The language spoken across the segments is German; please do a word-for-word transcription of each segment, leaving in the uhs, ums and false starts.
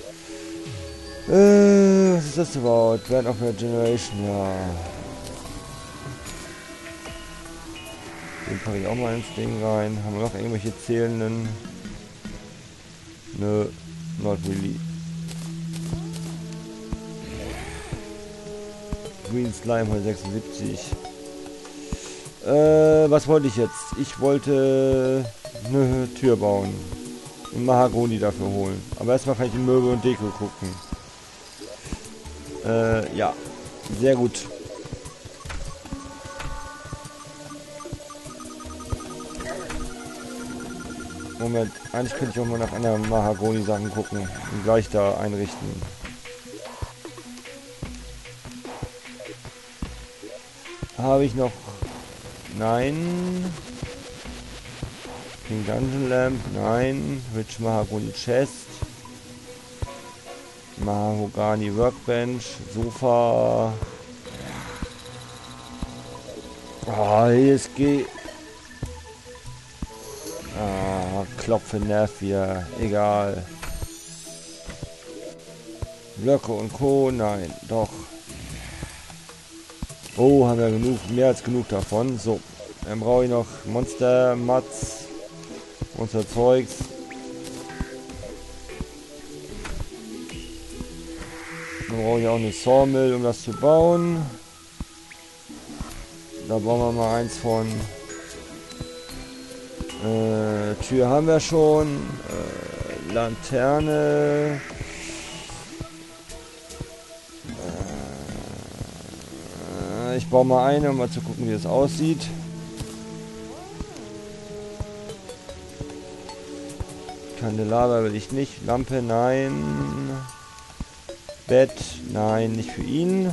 Äh, was ist das überhaupt? Band of a Generation, ja. Den packe ich auch mal ins Ding rein. Haben wir noch irgendwelche zählenden? Nö, not really. Green Slime hundertsechsundsiebzig. Äh, was wollte ich jetzt? Ich wollte eine Tür bauen. Und Mahagoni dafür holen. Aber erstmal kann ich in Möbel und Deko gucken. Äh, ja. Sehr gut. Moment, eigentlich könnte ich auch mal nach anderen Mahagoni-Sachen gucken und gleich da einrichten. Habe ich noch... Nein. King Dungeon Lamp, nein. Rich Mahagoni Chest. Mahagoni Workbench, Sofa. Ah, oh, hier ist G... Ah, Klopfe nervt wieder. Egal. Blöcke und Co. Nein, doch. Oh, haben wir genug, mehr als genug davon. So, dann brauche ich noch Monster, Mats, Monster Zeugs. Dann brauche ich auch eine Sawmill, um das zu bauen. Da bauen wir mal eins von. Äh, Tür haben wir schon. Äh, Laterne. Äh, ich baue mal eine, um mal zu gucken, wie es aussieht. Kandelaber will ich nicht. Lampe, nein. Bett, nein, nicht für ihn.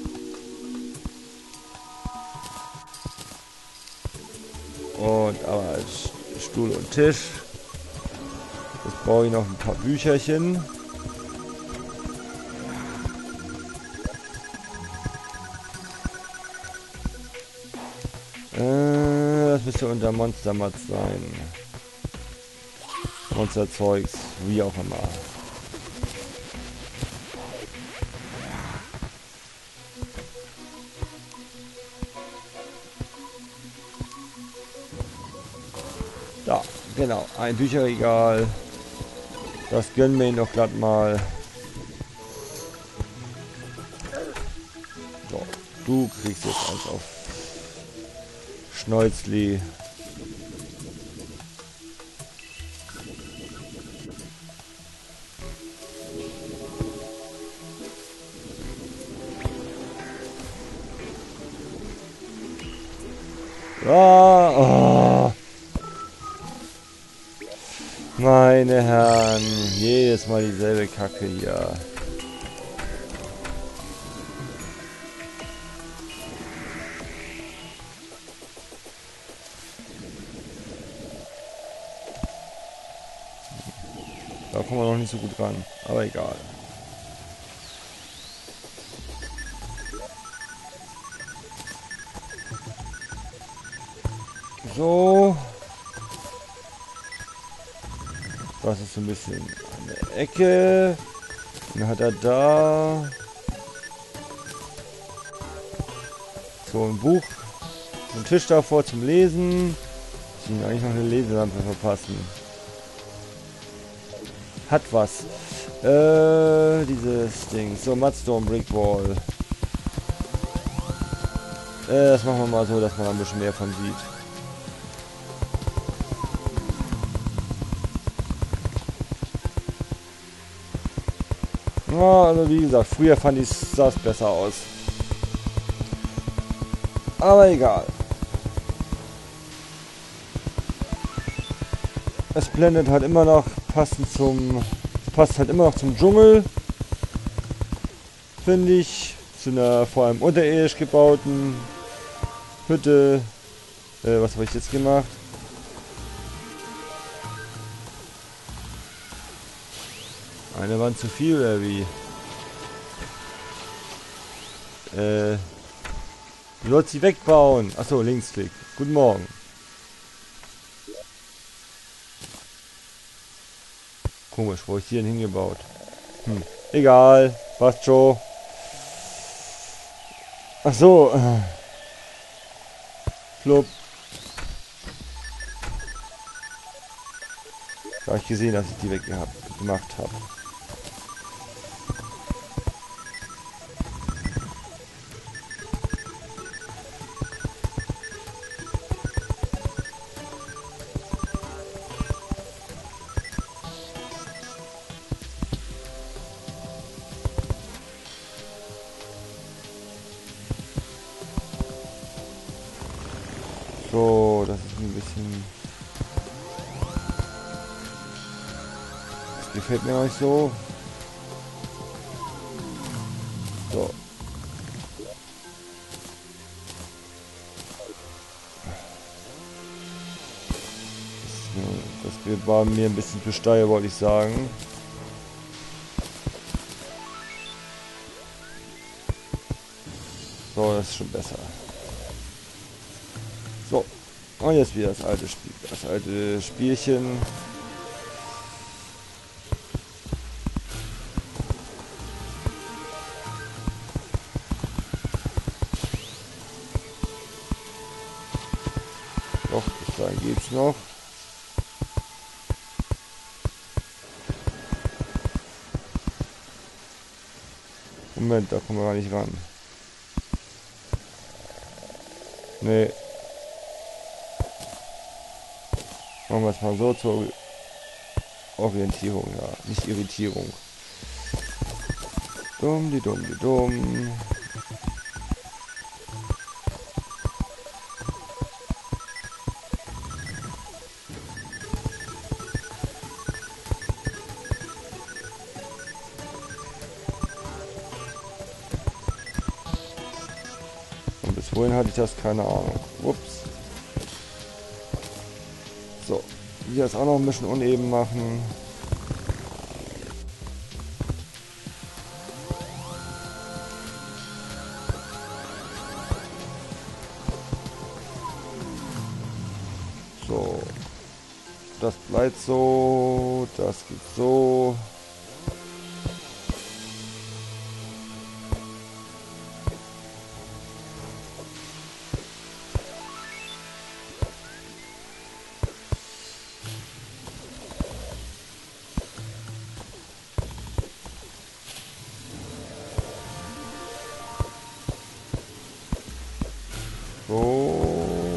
Und aber als Stuhl und Tisch. Jetzt brauche ich noch ein paar Bücherchen. Äh, das müsste unter Monster Mats sein. Monster Zeugs, wie auch immer. Da, genau, ein Bücherregal. Das gönnen wir ihn doch glatt mal. So, du kriegst jetzt eins auf Schnäuzli. Ah, oh. Meine Herren, jedes Mal dieselbe Kacke hier. Da kommen wir noch nicht so gut ran, aber egal. So. Das ist so ein bisschen an der Ecke. Dann hat er da so ein Buch, einen Tisch davor zum Lesen. Ich will eigentlich noch eine Leselampe verpassen. Hat was. Äh, dieses Ding. So, Mudstone Brickwall. Äh, das machen wir mal so, dass man ein bisschen mehr von sieht. Ja, also wie gesagt, früher fand ich sah es besser aus. Aber egal. Es blendet halt immer noch passend zum. Passt halt immer noch zum Dschungel. Finde ich. Zu einer vor allem unterirdisch gebauten Hütte. Äh, was habe ich jetzt gemacht? Eine Wand zu viel oder wie? Äh. Du sollst sie wegbauen. Achso, Linksklick. Guten Morgen. Komisch, wo ich die denn hingebaut? Hm. Egal. Passt schon. Ach so. Flop. Da habe ich gesehen, dass ich die weggehabt gemacht habe. So, das ist ein bisschen... Das gefällt mir nicht so. So. Das, das war mir ein bisschen zu steil, wollte ich sagen. So, das ist schon besser. So. Und jetzt wieder das alte Spiel. Das alte Spielchen. Doch, bis dahin geht's noch. Moment, da kommen wir gar nicht ran. Nee. Machen wir es mal so zur Orientierung, ja. Nicht Irritierung. Dumm, die dumm, die dumm. Und bis wohin hatte ich das? Keine Ahnung. Ups. So. Hier ist auch noch ein bisschen uneben machen. So. Das bleibt so. Das geht so. So.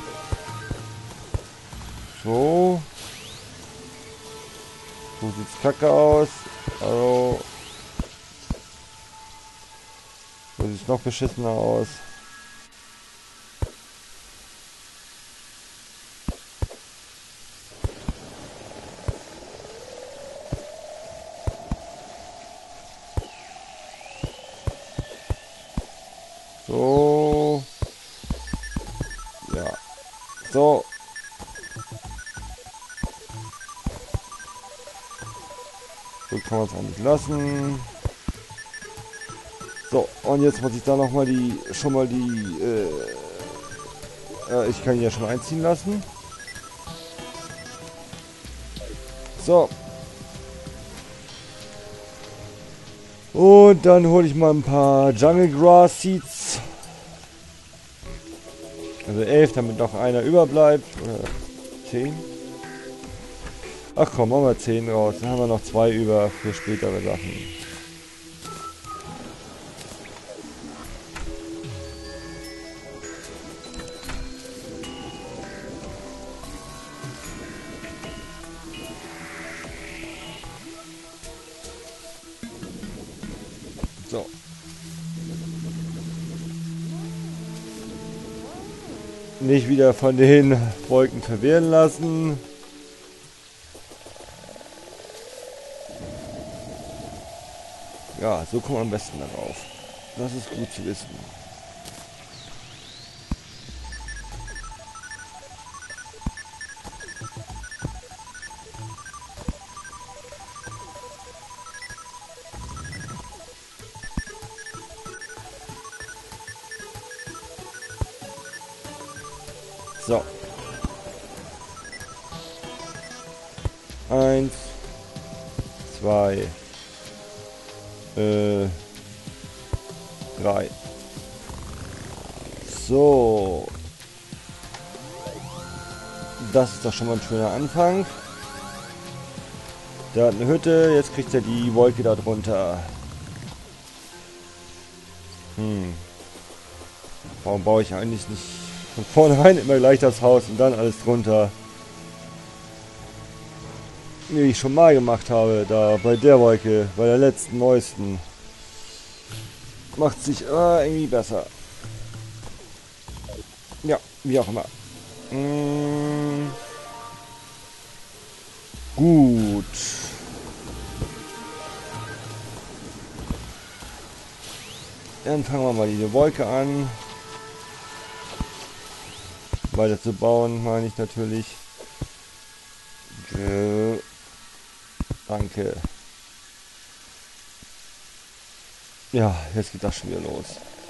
So. So sieht's kacke aus. Also. So sieht's noch beschissener aus. So. Ja. So. So kann man es eigentlich lassen. So, und jetzt muss ich da noch mal die, schon mal die, äh, äh, ich kann ihn ja schon mal einziehen lassen. So. Und dann hole ich mal ein paar Jungle Grass Seeds. Also elf, damit noch einer überbleibt. Oder zehn. Ach komm, machen wir zehn raus. Dann haben wir noch zwei über für spätere Sachen. So. Nicht wieder von den Wolken verwehren lassen. Ja, so kommt man am besten darauf. Das ist gut zu wissen. So. Eins, zwei, Äh, drei. So. Das ist doch schon mal ein schöner Anfang. Der hat eine Hütte, jetzt kriegt er die Wolke da drunter. Hm. Warum baue ich eigentlich nicht von vornherein immer gleich das Haus und dann alles drunter? Wie ich schon mal gemacht habe, da bei der Wolke, bei der letzten, neuesten. Macht sich äh, irgendwie besser. Ja, wie auch immer. Hm. Gut. Dann fangen wir mal diese Wolke an. Weiter zu bauen, meine ich natürlich. Äh, danke. Ja, jetzt geht das schon wieder los.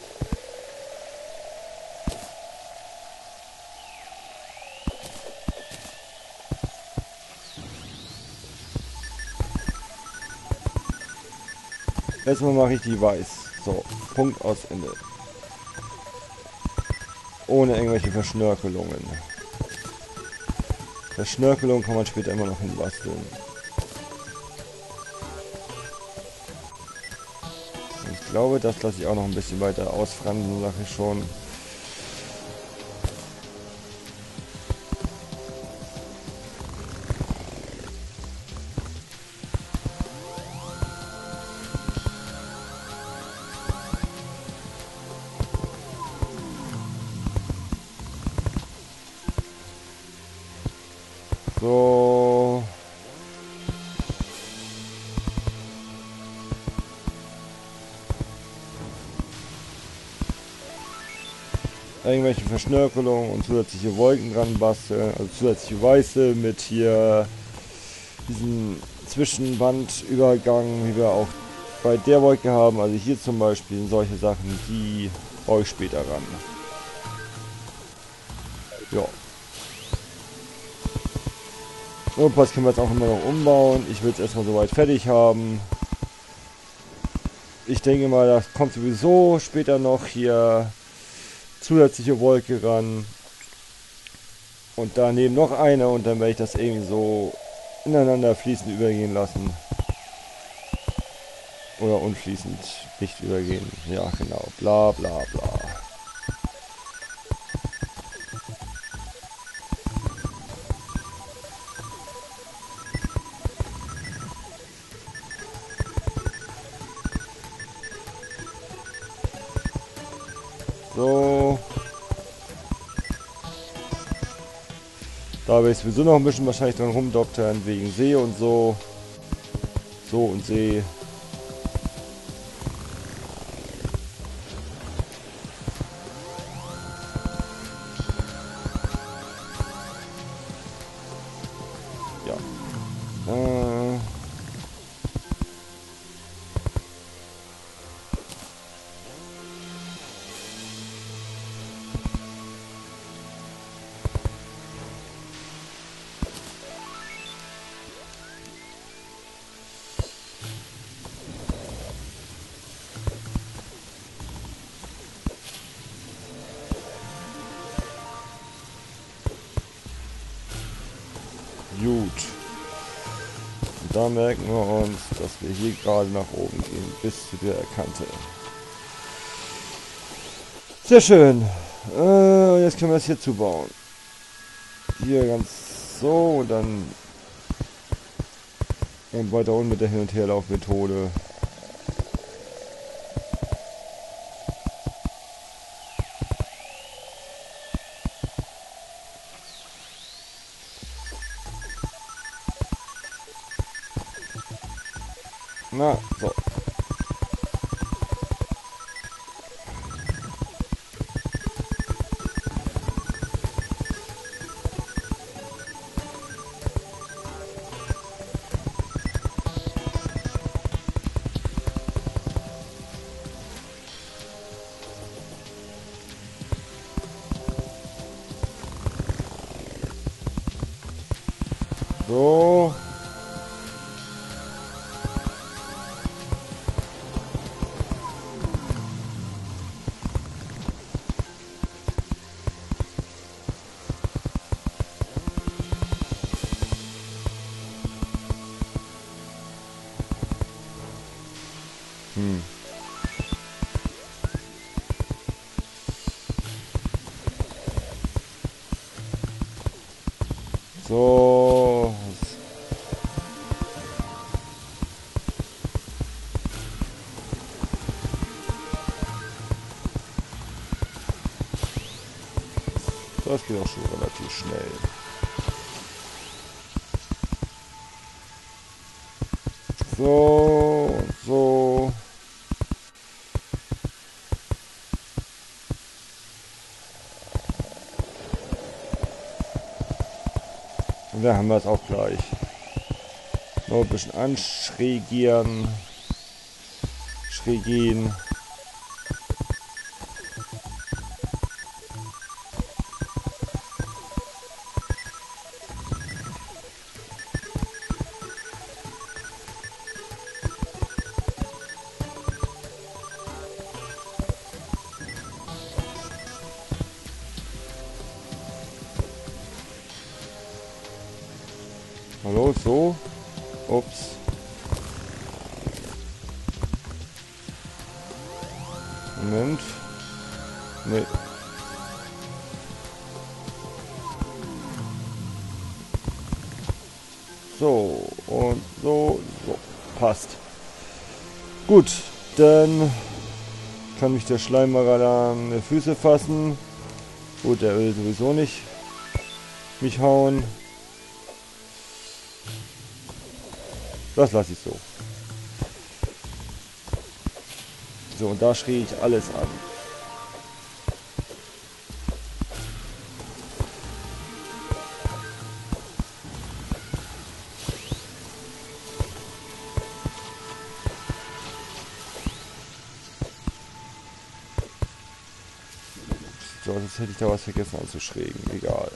Erstmal mache ich die weiß. So, Punkt aus Ende. Ohne irgendwelche Verschnörkelungen. Verschnörkelung kann man später immer noch hinbasteln. Ich glaube, das lasse ich auch noch ein bisschen weiter ausfransen, sage ich schon. So. Irgendwelche Verschnörkelungen und zusätzliche Wolken dran basteln, also zusätzliche Weiße mit hier diesen Zwischenbandübergang, wie wir auch bei der Wolke haben, also hier zum Beispiel solche Sachen, die baue ich später ran. Ja. Notfalls können wir jetzt auch immer noch umbauen. Ich will es erstmal soweit fertig haben. Ich denke mal, das kommt sowieso später noch hier zusätzliche Wolke ran. Und daneben noch eine und dann werde ich das irgendwie so ineinander fließend übergehen lassen. Oder unfließend nicht übergehen. Ja, genau. Bla bla bla. So. Da werde ich sowieso noch ein bisschen wahrscheinlich dran rumdoktern, wegen See und so. So und See. Ja. Äh. Gut. Und da merken wir uns, dass wir hier gerade nach oben gehen, bis zu der Kante. Sehr schön. Äh, jetzt können wir das hier zubauen. Hier ganz so und dann und weiter unten mit der Hin- und Herlaufmethode. Na, so. So. Hm. So. Das geht auch schon relativ schnell. So, so. Und da haben wir es auch gleich. Noch ein bisschen anschrägieren. Schrägieren. Hallo, so. Ups. Moment. Nee. So. Und so. So. Passt. Gut. Dann kann mich der Schleimerer an die Füße fassen. Gut, der will sowieso nicht mich hauen. Das lasse ich so. So, und da schrie ich alles an. So, jetzt hätte ich da was vergessen anzuschrägen. Egal.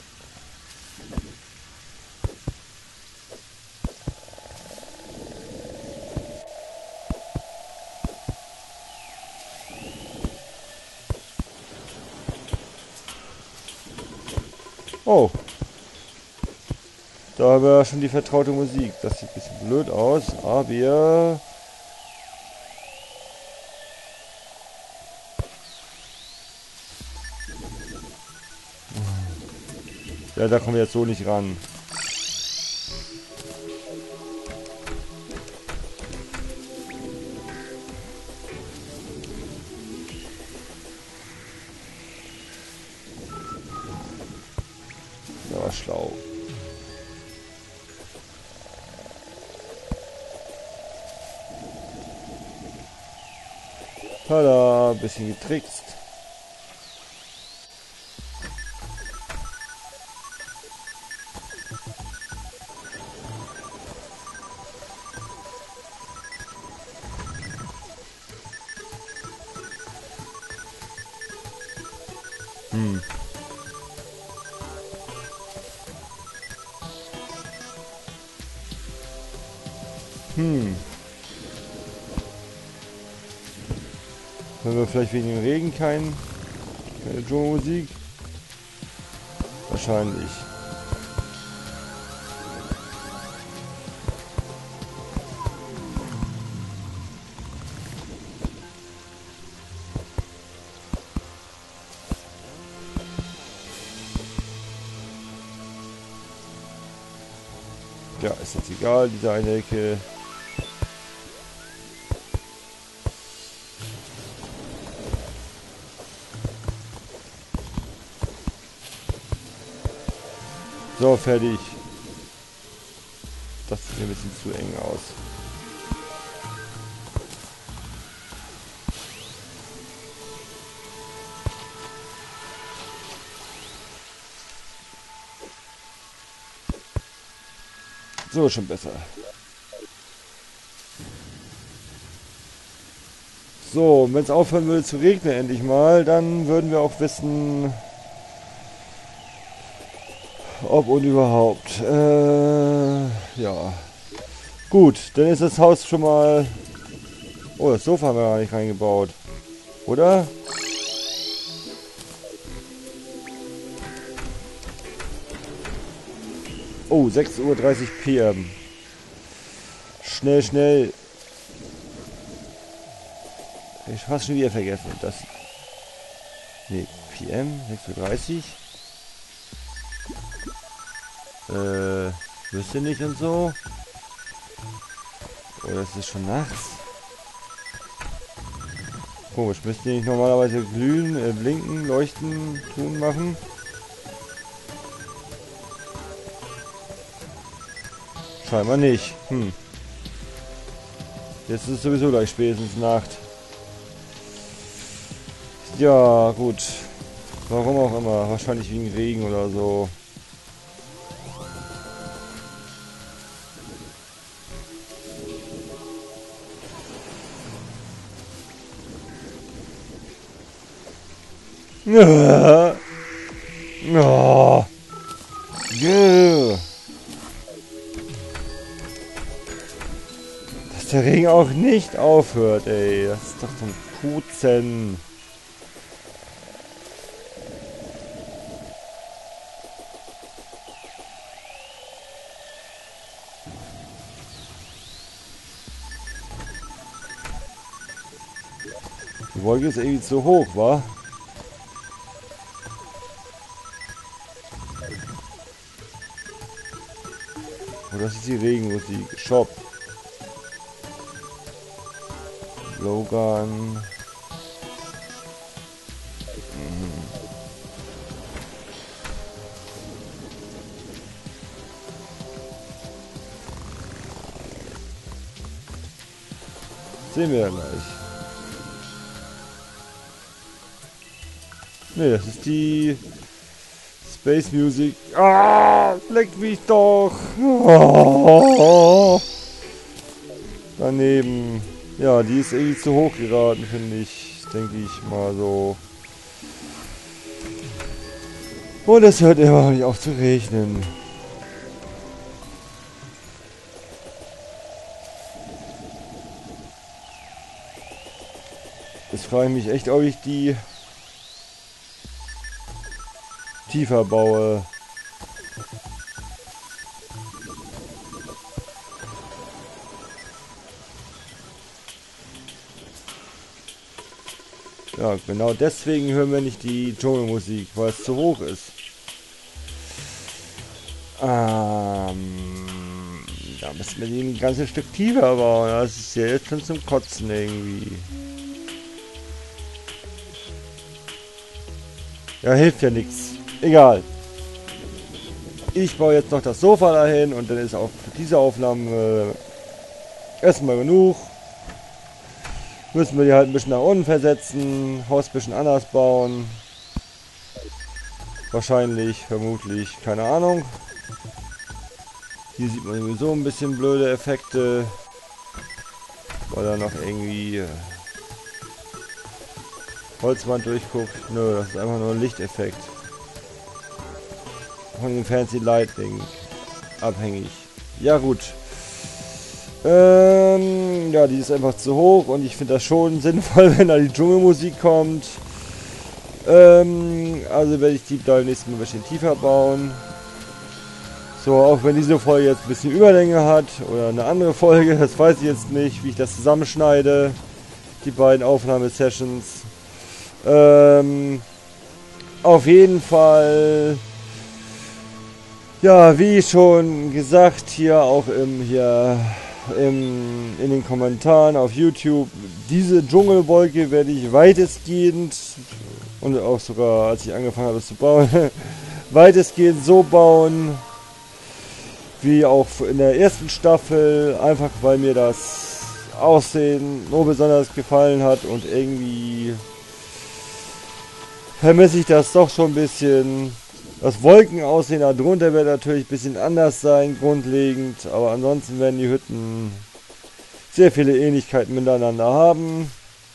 Oh. Da haben wir schon die vertraute Musik. Das sieht ein bisschen blöd aus, aber wir... Ja, da kommen wir jetzt so nicht ran. Das war schlau. Tada, ein bisschen getrickst. Hm. Hm. Hören wir vielleicht wegen dem Regen kein, keine Joe-Musik? Wahrscheinlich. Ja, ist jetzt egal, diese eine Ecke. So, fertig. Das sieht ein bisschen zu eng aus. So, schon besser. So, wenn es aufhören würde zu regnen endlich mal, dann würden wir auch wissen, ob und überhaupt. Äh, ja. Gut, dann ist das Haus schon mal... Oh, das Sofa haben wir gar nicht reingebaut. Oder? Oh, sechs Uhr dreißig P M. Schnell, schnell. Ich fast schon wieder vergessen. Das. Ne, P M, sechs Uhr dreißig. Äh, wüsste nicht und so. Oder ist es schon nachts? Komisch, müsste die nicht normalerweise glühen, äh, blinken, leuchten, tun, machen? Scheinbar nicht. Hm. Jetzt ist es sowieso gleich spätestens Nacht. Ja, gut. Warum auch immer. Wahrscheinlich wegen Regen oder so. Ja. Oh. Yeah. Dass der Regen auch nicht aufhört, ey. Das ist doch zum Putzen. Die Wolke ist irgendwie zu hoch, wa? Oh, das ist die Regenmusik. Shop. Logan. Mhm. Sehen wir ja gleich. Ne, das ist die Space Music. Ah, leck mich doch. Oh. Daneben. Ja, die ist irgendwie zu hoch geraten, finde ich. Denke ich mal so. Und es hört immer noch nicht auf zu regnen. Jetzt frage ich mich echt, ob ich die tiefer baue. Ja, genau deswegen hören wir nicht die Dschungelmusik, weil es zu hoch ist. Ähm, da müssen wir die ein ganzes Stück tiefer bauen. Das ist ja jetzt schon zum Kotzen irgendwie. Ja, hilft ja nichts. Egal. Ich baue jetzt noch das Sofa dahin und dann ist auch für diese Aufnahme äh, erstmal genug. Müssen wir die halt ein bisschen nach unten versetzen, Haus ein bisschen anders bauen. Wahrscheinlich, vermutlich, keine Ahnung. Hier sieht man sowieso ein bisschen blöde Effekte, weil da noch irgendwie äh, Holzwand durchguckt. Nö, das ist einfach nur ein Lichteffekt. Von dem Fancy Lighting abhängig. Ja gut. Ähm, ja, die ist einfach zu hoch und ich finde das schon sinnvoll, wenn da die Dschungelmusik kommt. Ähm, also werde ich die beim nächsten Mal ein bisschen tiefer bauen. So, auch wenn diese Folge jetzt ein bisschen Überlänge hat oder eine andere Folge, das weiß ich jetzt nicht, wie ich das zusammenschneide. Die beiden Aufnahmesessions. Ähm, auf jeden Fall. Ja, wie schon gesagt, hier auch im hier im, in den Kommentaren auf YouTube, diese Dschungelwolke werde ich weitestgehend und auch sogar als ich angefangen habe es zu bauen, weitestgehend so bauen wie auch in der ersten Staffel, einfach weil mir das Aussehen nur besonders gefallen hat und irgendwie vermisse ich das doch schon ein bisschen. Das Wolkenaussehen darunter wird natürlich ein bisschen anders sein, grundlegend, aber ansonsten werden die Hütten sehr viele Ähnlichkeiten miteinander haben.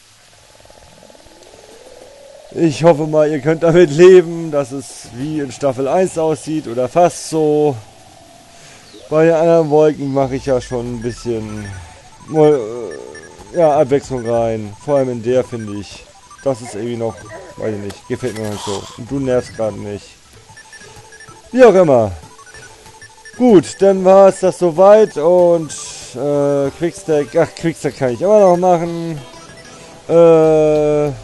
Ich hoffe mal, ihr könnt damit leben, dass es wie in Staffel eins aussieht oder fast so. Bei den anderen Wolken mache ich ja schon ein bisschen ja, Abwechslung rein, vor allem in der finde ich. Das ist irgendwie noch, weiß ich nicht, gefällt mir noch nicht so. Und du nervst gerade nicht. Wie auch immer. Gut, dann war es das soweit und äh, Quickstack, ach Quickstack kann ich immer noch machen. Äh...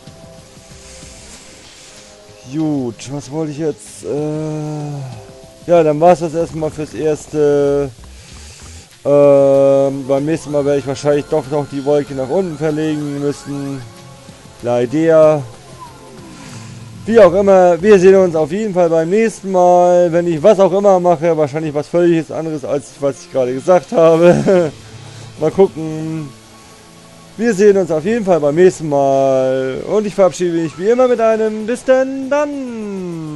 Gut, was wollte ich jetzt? Äh, ja, dann war es das erstmal fürs Erste. Ähm, beim nächsten Mal werde ich wahrscheinlich doch noch die Wolke nach unten verlegen müssen. La Idea. Wie auch immer, wir sehen uns auf jeden Fall beim nächsten Mal. Wenn ich was auch immer mache, wahrscheinlich was völlig anderes, als was ich gerade gesagt habe. Mal gucken. Wir sehen uns auf jeden Fall beim nächsten Mal. Und ich verabschiede mich wie immer mit einem Bis denn dann.